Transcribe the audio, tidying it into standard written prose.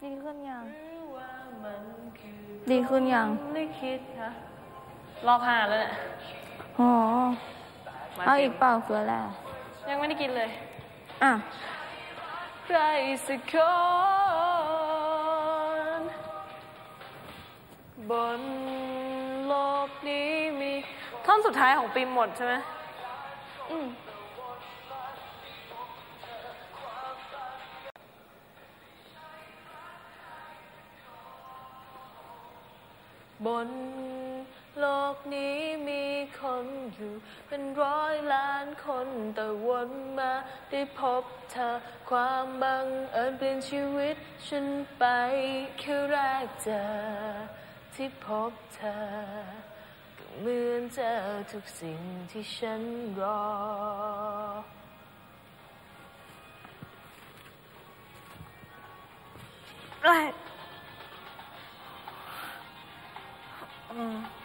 ดีขึ้นยังดีขึ้นยังไม่คิดนะรอผ่านแล้วเนี่ยอ๋อเอาอีกเปล่าเกลือแล้วยังไม่ได้กินเลยอ่ะใครสักคนบนโลกนี้มีท่อนสุดท้ายของปิมหมดใช่ไหมบนโลกนี้มีคนอยู่เป็น100 ล้านคนแต่วนมาได้พบเธอความบังเอิญเปลี่ยนชีวิตฉันไปแค่แรกเจอที่พบเธอก็เหมือนเจอทุกสิ่งที่ฉันรอ